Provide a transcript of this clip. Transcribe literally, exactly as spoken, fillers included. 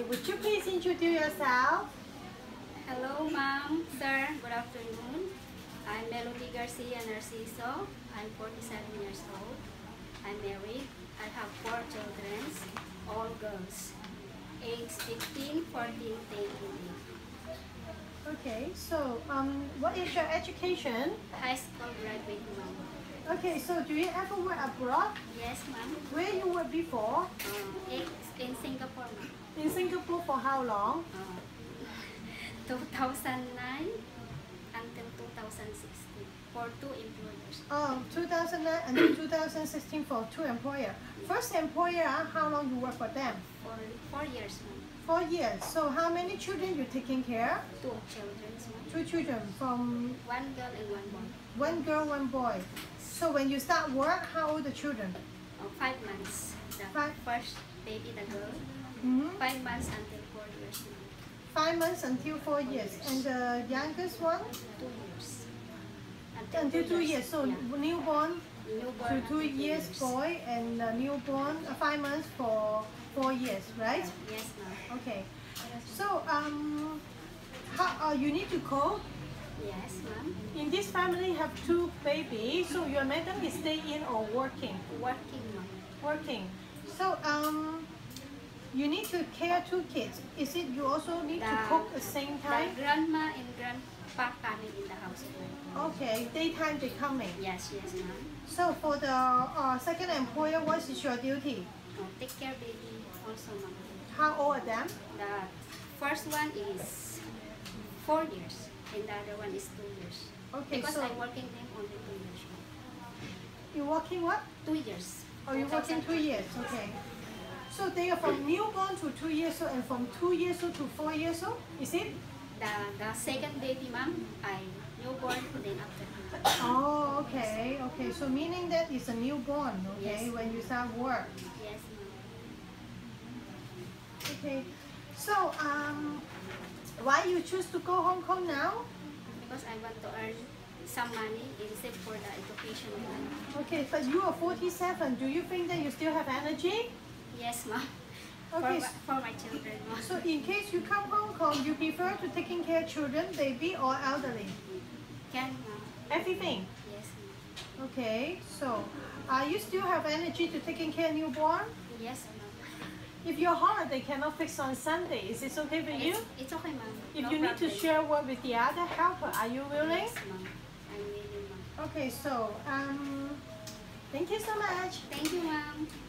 Would you please introduce yourself? Hello, ma'am, sir. Good afternoon. I'm Melody Garcia Narciso. I'm forty-seven years old. I'm married. I have four children, all girls, age fifteen, fourteen, ten, and Okay, so um, what is your education? high school graduate, ma'am. Okay, so do you ever work abroad? Yes, ma'am. Where you work before? Um, ex- in Singapore, ma'am. In Singapore for how long? Uh, two thousand nine until two thousand sixteen for two employers. Oh, two thousand nine and then two thousand sixteen for two employer. First employer, how long you work for them? For four years, ma'am. Four years. So how many children you taking care? Two children, ma'am. Two children from One girl and one boy. one girl, one boy. So when you start work, how old the children? Uh, five months. The Five. first baby, the girl. Mm-hmm. Five months until four years, ma'am. Five months until four years. And the youngest one? Two years. Until two years. So yeah. newborn Newborn to two until years boy and uh, newborn uh, five months for four years, right? Yes, ma'am. Okay. So um, how uh, you need to cook? Yes, ma'am. In this family have two babies. So your madam is stay in or working? Working, ma'am. Working. So um, you need to care two kids. Is it you also need to The- cook at the same time? The grandma and grandpa coming in the house, ma'am. Okay, daytime they coming. Yes, yes, ma'am. So for the uh, second employer, what is your duty? Oh, take care, baby. Also, ma'am. How old are them? The first one is four years, and the other one is two years. Okay, Because so I'm working them only two years, ma'am. you're working what? Two years. Oh, you're working two years. Okay. So they are from newborn to two years old and from two years old to four years old. Is it? The the second baby, ma'am, I newborn, then after. Oh, okay, okay. So meaning that it's a newborn, okay, Yes. when you start work. Yes, ma'am. Okay. So um, why you choose to go Hong Kong now? Because I want to earn some money instead for the education of my. Okay, but you are forty-seven. Do you think that you still have energy? Yes, ma'am. Okay. For, for my children, ma'am. So in case you come Hong Kong, you prefer to taking care of children, baby or elderly? Can, ma'am. Everything. Yes, ma'am. Okay. So, uh, you still have energy to taking care of newborn? Yes, ma'am. If your holiday cannot fix on Sunday, is it okay for you? It's, it's okay, ma'am. If No you need to problem. share work with the other helper, are you willing? Yes, ma'am. I'm willing, ma'am. Okay. So, um, thank you so much. Thank you, ma'am.